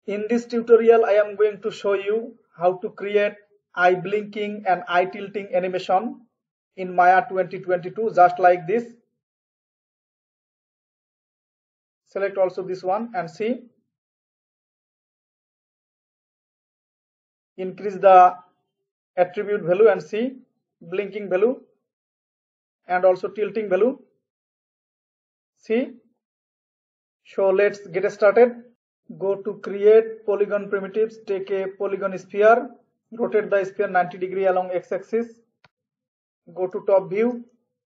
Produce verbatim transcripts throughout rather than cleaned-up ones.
In this tutorial, I am going to show you how to create eye blinking and eye tilting animation in Maya twenty twenty-two, just like this. Select also this one and see. Increase the attribute value and see blinking value and also tilting value. See. So let's get started. Go to create polygon primitives, take a polygon sphere, rotate the sphere ninety degree along x-axis, go to top view,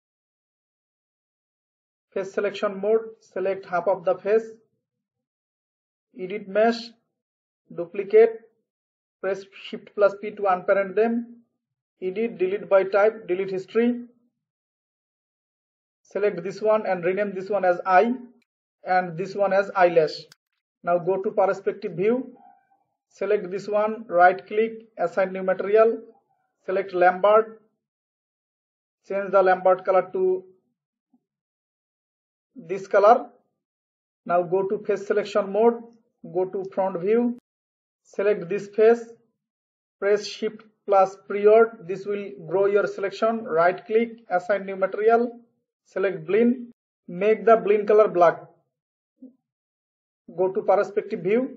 face selection mode, select half of the face, edit mesh, duplicate, press shift plus P to unparent them, edit, delete by type, delete history, select this one and rename this one as eye and this one as eyelash. Now go to perspective view, select this one, right click, assign new material, select Lambert, change the Lambert color to this color. Now go to face selection mode, go to front view, select this face, press shift plus period, this will grow your selection, right click, assign new material, select blend, make the blend color black. Go to perspective view,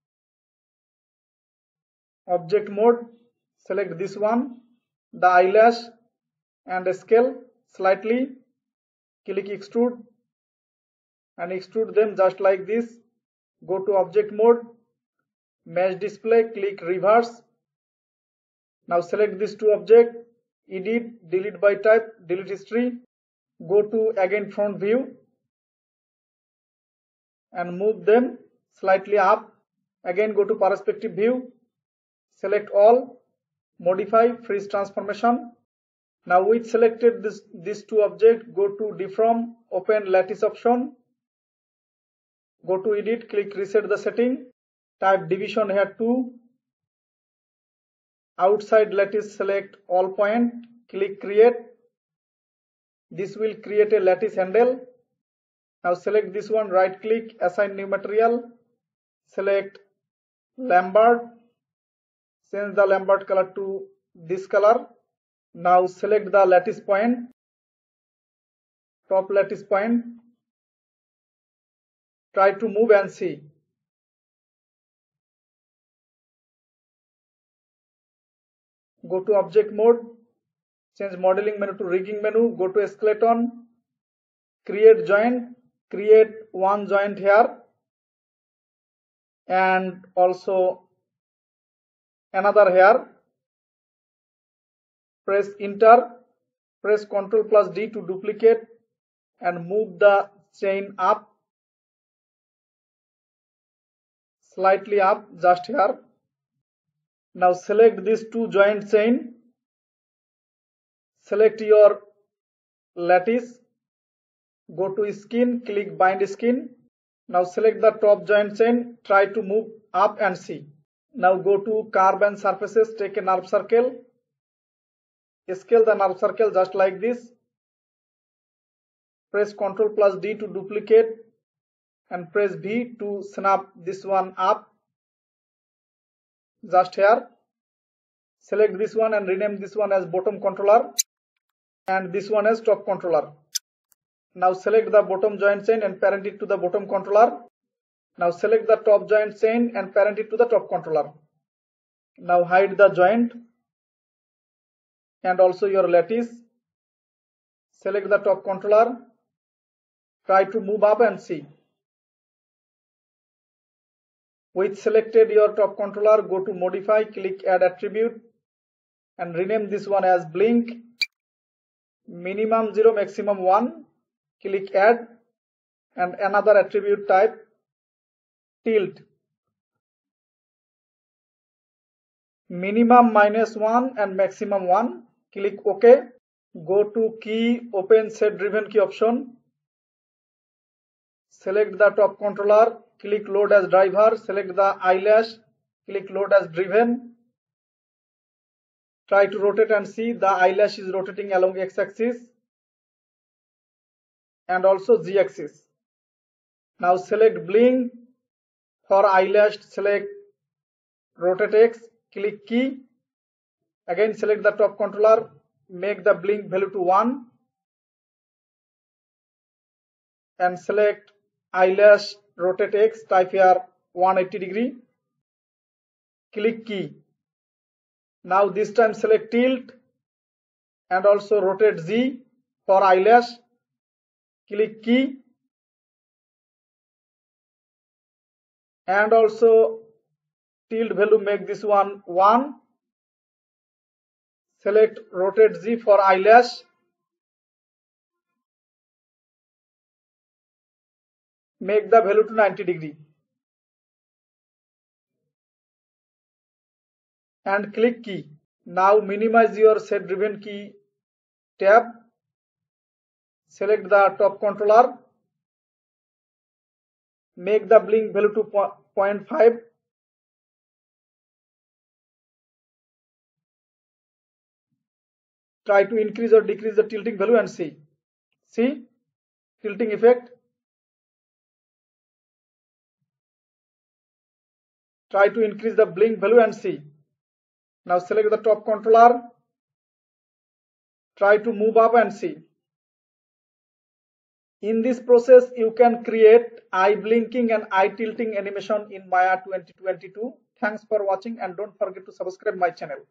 object mode, select this one, the eyelash and scale slightly, click extrude and extrude them just like this. Go to object mode, mesh display, click reverse. Now select these two objects, edit, delete by type, delete history, go to again front view and move them slightly up. Again go to perspective view, select all, modify, freeze transformation. Now with selected this these two objects, go to deform, open lattice option, go to edit, click reset the setting, type division here two, outside lattice select all point, click create, this will create a lattice handle. Now select this one, right click, assign new material, select Lambert, change the Lambert color to this color. Now select the lattice point, top lattice point, try to move and see. Go to object mode, change modeling menu to rigging menu, go to skeleton, create joint, create one joint here and also another here. Press enter, press Ctrl plus D to duplicate and move the chain up, slightly up, just here. Now select these two joint chain, select your lattice, go to skin, click bind skin. Now select the top joint chain, try to move up and see. Now go to curve and surfaces, take a nerve circle, scale the nerve circle just like this, press Ctrl plus D to duplicate and press V to snap this one up, just here. Select this one and rename this one as bottom controller and this one as top controller. Now select the bottom joint chain and parent it to the bottom controller. Now select the top joint chain and parent it to the top controller. Now hide the joint and also your lattice. Select the top controller, try to move up and see. With selected your top controller, go to modify, click add attribute and rename this one as blink, minimum zero, maximum one, click add and another attribute type tilt, minimum minus one and maximum one, click OK. Go to key, open set driven key option, select the top controller, click load as driver, select the eyelash, click load as driven, try to rotate and see the eyelash is rotating along x-axis and also z-axis. Now select blink, For eyelash, select rotate X, click key. Again select the top controller, make the blink value to one and select eyelash rotate X, type here one hundred eighty degree, click key. Now this time select tilt and also rotate Z for eyelash, click key and also tilt value make this one one, select rotate Z for eyelash, make the value to ninety degree and click key. Now minimize your set driven key tab, select the top controller, make the blink value to zero point five, try to increase or decrease the tilting value and see. See tilting effect. Try to increase the blink value and see. Now select the top controller, try to move up and see. In this process, you can create eye blinking and eye tilting animation in Maya twenty twenty-two. Thanks for watching and don't forget to subscribe my channel.